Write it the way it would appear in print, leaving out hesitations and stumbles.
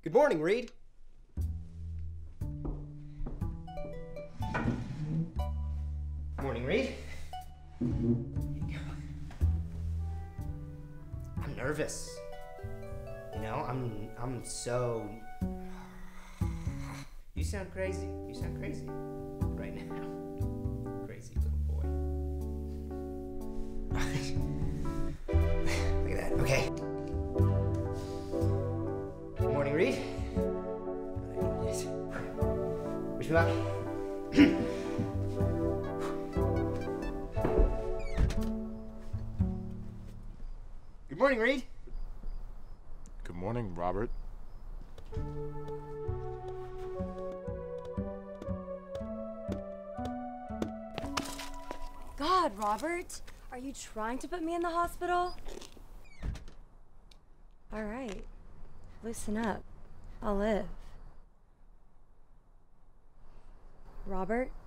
Good morning, Reed. Morning, Reed. I'm nervous. You know, I'm so... You sound crazy. You sound crazy right now. Crazy little boy. Look at that. Okay. Good morning, Reed. Wish me luck. Good morning, Reed. Good morning, Robert. God, Robert, are you trying to put me in the hospital? All right, loosen up. I'll live. Robert?